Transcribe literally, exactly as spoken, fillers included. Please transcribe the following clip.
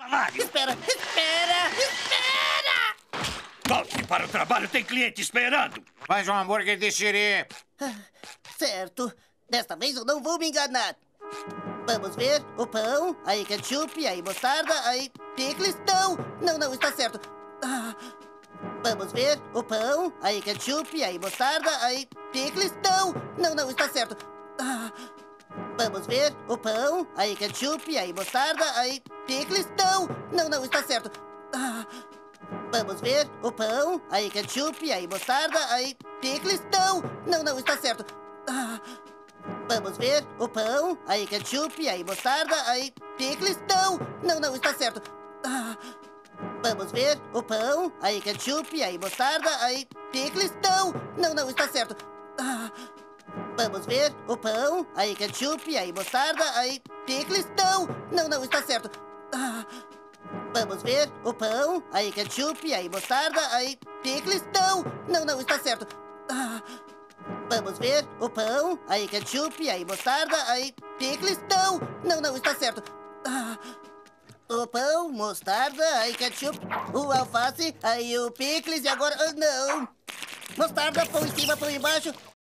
salário. Espera, espera, espera! Volte para o trabalho, tem cliente esperando. Mais um hambúrguer de siri. Certo. Desta vez eu não vou me enganar. Vamos ver. O pão, aí ketchup, aí mostarda, aí picles. Não, não, não, está certo. Ah, vamos ver. O pão, aí ketchup, aí mostarda, aí picles. Não, não, não, está certo. Ah, vamos ver. O pão, aí ketchup, aí mostarda, aí picles. Não, não, não, está certo. Ah, vamos ver. O pão, aí ketchup, aí mostarda, aí picles. Não, não, não, está certo. Ah, vamos ver. O pão, aí ketchup, aí mostarda, aí picles. Não, não, não, está certo. Ah, vamos ver. O pão, aí ketchup, aí mostarda, aí picles. Não, não, não, está certo. Ah, vamos ver. O pão, aí ketchup, aí mostarda, aí picles. Não, não, não, está certo. Ah, vamos ver. O pão, aí ketchup, aí mostarda, aí picles. Não, não, não, está certo. Ah, vamos ver. O pão, aí ketchup, aí mostarda, aí picles. Não, não, não, está certo. Ah, o pão, mostarda, aí ketchup, o alface, aí o picles e agora... ah, não! Mostarda, pão em cima, pão embaixo.